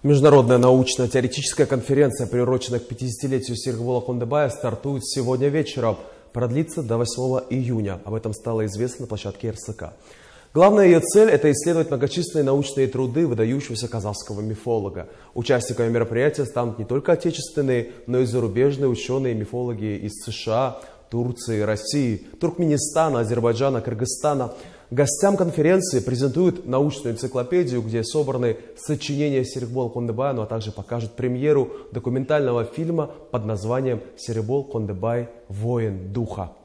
Международная научно-теоретическая конференция, приуроченная к 50-летию Серикбола Кондебая, стартует сегодня вечером. Продлится до 8 июня. Об этом стало известно на площадке РСК. Главная ее цель – это исследовать многочисленные научные труды выдающегося казахского мифолога. Участниками мероприятия станут не только отечественные, но и зарубежные ученые и мифологи из США, Турции, России, Туркменистана, Азербайджана, Кыргызстана. Гостям конференции презентуют научную энциклопедию, где собраны сочинения Серикбола Кондебая, а также покажут премьеру документального фильма под названием «Серикбол Кондебай. Воин духа».